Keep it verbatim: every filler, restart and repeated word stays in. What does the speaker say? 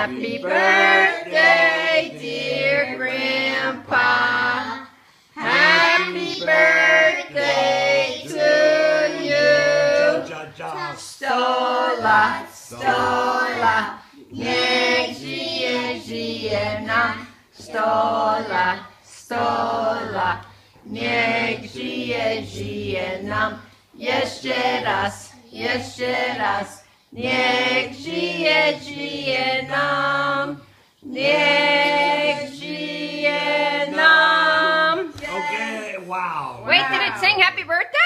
Happy birthday, dear Grandpa. Happy birthday to you. Stola, stola, niech żyje, żyje nam. Stola, stola, niech żyje, żyje nam. Jeszcze raz, jeszcze raz, niech żyje, żyje nam. Niech żyje nam. Okay, wow. Wait, did it sing happy birthday?